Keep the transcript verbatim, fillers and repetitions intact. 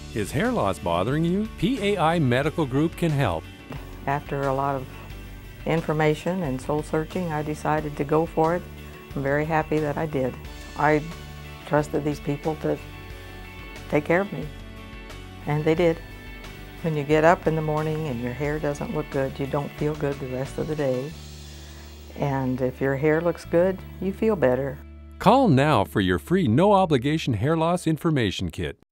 Is hair loss bothering you? P A I Medical Group can help. After a lot of information and soul searching, I decided to go for it. I'm very happy that I did. I trusted these people to take care of me, and they did. When you get up in the morning and your hair doesn't look good, you don't feel good the rest of the day. And if your hair looks good, you feel better. Call now for your free no-obligation hair loss information kit.